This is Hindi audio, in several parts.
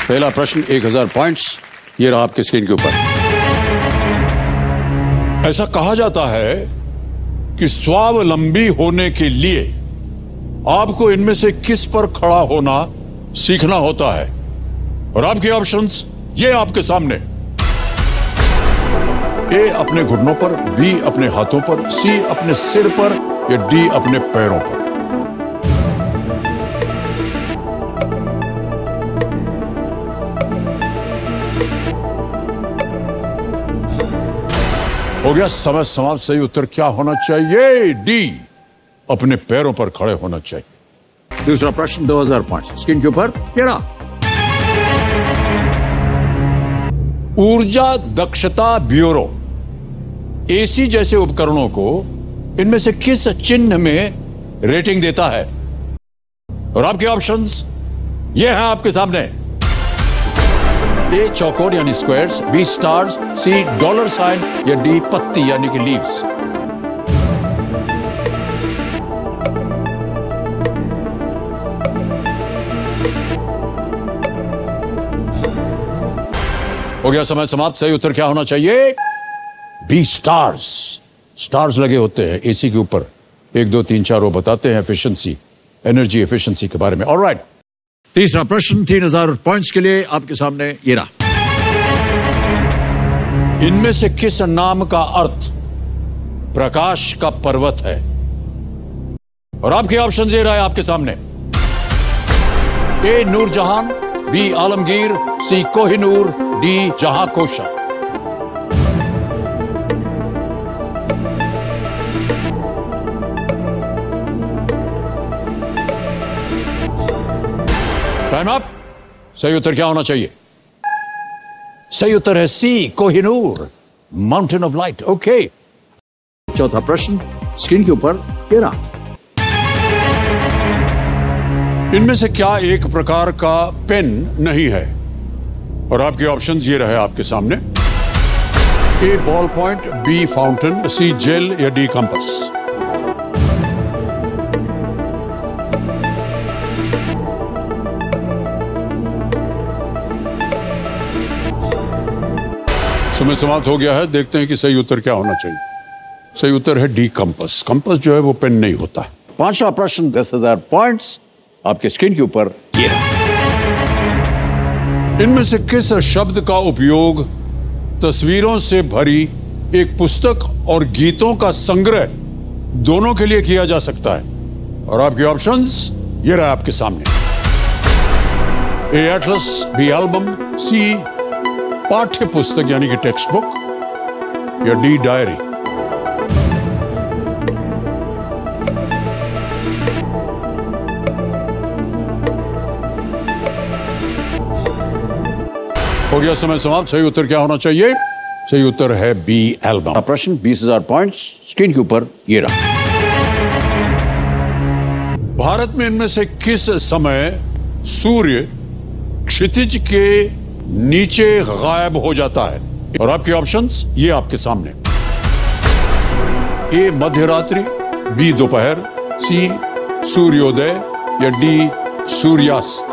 पहला प्रश्न 1000 पॉइंट्स, ये रहा आपके स्क्रीन के ऊपर। ऐसा कहा जाता है कि स्वावलंबी होने के लिए आपको इनमें से किस पर खड़ा होना सीखना होता है? और आपके ऑप्शंस ये आपके सामने। ए अपने घुटनों पर, बी अपने हाथों पर, सी अपने सिर पर या डी अपने पैरों पर। हो गया समय समाप्त। सही उत्तर क्या होना चाहिए? डी, अपने पैरों पर खड़े होना चाहिए। दूसरा प्रश्न 2000 पॉइंट्स स्क्रीन के ऊपर ये रहा। ऊर्जा दक्षता ब्यूरो एसी जैसे उपकरणों को इनमें से किस चिन्ह में रेटिंग देता है? और आपके ऑप्शंस ये हैं आपके सामने। ए चौकोर यानी squares, B stars, C dollar sign या डी पत्ती यानी कि लीव्स। हो गया समय समाप्त। सही उत्तर क्या होना चाहिए? B stars. स्टार्स लगे होते हैं एसी के ऊपर, 1 2 3 4 वो बताते हैं एफिशिएंसी, एनर्जी एफिशिएंसी के बारे में। ऑलराइट, तीसरा प्रश्न 3000 पॉइंट्स के लिए आपके सामने ये रहा। इनमें से किस नाम का अर्थ प्रकाश का पर्वत है? और आपके ऑप्शन ये रहा आपके सामने। A Noorjahan, B Alamgir, C Kohinoor, D जहां कोशा। Time up. सही उत्तर क्या होना चाहिए? सही उत्तर है C Kohinoor, mountain of light. Okay, चौथा प्रश्न स्क्रीन के ऊपर ये रहा। इनमें से क्या एक प्रकार का पेन नहीं है? और आपके ऑप्शंस ये रहे आपके सामने। A ball point, B fountain, C gel या डी कंपास। समय समाप्त हो गया है। देखते हैं कि सही उत्तर क्या होना चाहिए। सही उत्तर है डी कंपास। कंपास जो है वो पेन नहीं होता है। पांचवा प्रश्न 10,000 पॉइंट्स आपके स्क्रीन के ऊपर ये है। इनमें से किस शब्द का उपयोग तस्वीरों से भरी एक पुस्तक और गीतों का संग्रह दोनों के लिए किया जा सकता है? और आपके ऑप्शंस ये रहा आपके सामने। A atlas, B album, C पाठ्य पुस्तक यानी कि टेक्स्ट बुक या डी डायरी। हो गया समय समाप्त। सही उत्तर क्या होना चाहिए? सही उत्तर है बी एल्बम। प्रश्न 20,000 पॉइंट्स स्क्रीन के ऊपर ये रहा। भारत में इनमें से किस समय सूर्य क्षितिज के नीचे गायब हो जाता है? और आपके ऑप्शंस ये आपके सामने। ए मध्यरात्रि, बी दोपहर, सी सूर्योदय या डी सूर्यास्त।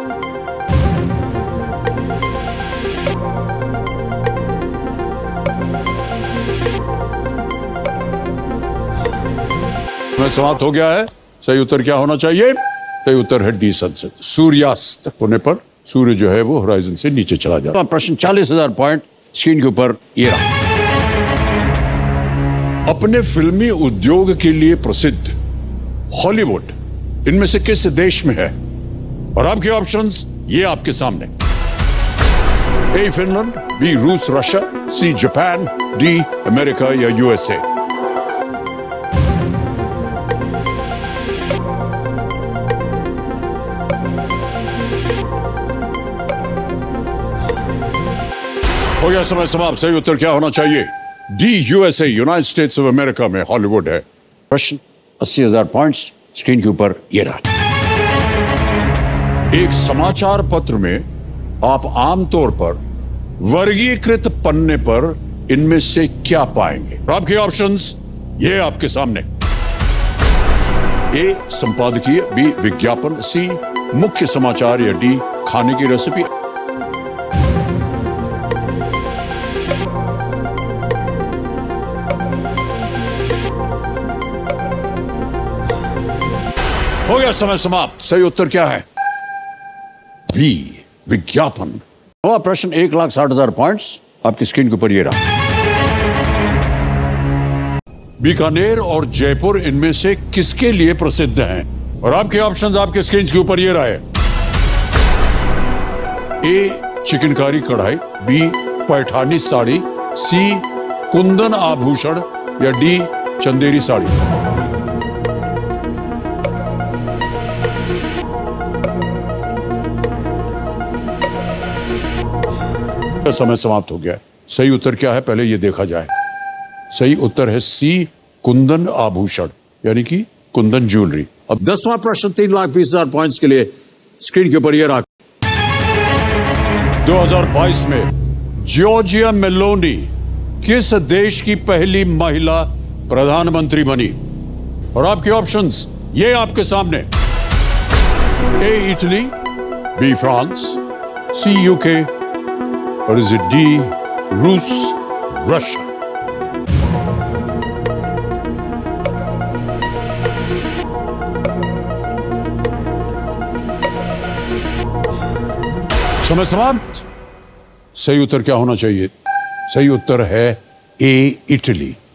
समाप्त हो गया है। सही उत्तर क्या होना चाहिए? सही उत्तर है डी सनसेट। सूर्यास्त होने पर सूर्य जो है वो होराइजन से नीचे चला जाता है। प्रश्न 40,000 पॉइंट स्क्रीन के ऊपर ये रहा। अपने फिल्मी उद्योग के लिए प्रसिद्ध हॉलीवुड इनमें से किस देश में है? और आपके ऑप्शंस ये आपके सामने। ए फिनलैंड, बी रूस Russia, C Japan, D America या यूएसए। हो गया समय समाप्त। सही उत्तर क्या होना चाहिए? D USA, United States of America में हॉलीवुड है। प्रश्न 80,000 पॉइंट्स स्क्रीन के ऊपर ये रहा। एक समाचार पत्र में आप आमतौर पर वर्गीकृत पन्ने पर इनमें से क्या पाएंगे? आपके ऑप्शंस ये आपके सामने। ए संपादकीय, बी विज्ञापन, सी मुख्य समाचार या डी खाने की रेसिपी। हो गया समय समाप्त। सही उत्तर क्या है? बी, विज्ञापन। नवा प्रश्न 1,60,000 पॉइंट्स आपकी स्क्रीन के ऊपर ये रहा। बीकानेर और जयपुर इनमें से किसके लिए प्रसिद्ध हैं? और आपके ऑप्शंस आपके स्क्रीन के ऊपर ये रहे। ए, चिकनकारी कढ़ाई, बी, पैठानी साड़ी, सी, कुंदन आभूषण या डी, चंदेरी साड़ी। समय समाप्त हो गया। सही उत्तर क्या है पहले ये देखा जाए। सही उत्तर है सी, कुंदन आभूषण, यानी कि कुंदन ज्वेलरी। अब 10वां प्रश्न 3,20,000 पॉइंट्स के लिए स्क्रीन के ऊपर ये रहा। 2022 में जॉर्जिया मेलोनी किस देश की पहली महिला प्रधानमंत्री बनी? और आपके ऑप्शंस ये आपके सामने। A, Italy, B, France, C, UK और इज इट डी, रूस, रशिया? समय समाप्त। सही उत्तर क्या होना चाहिए? सही उत्तर है ए, इटली।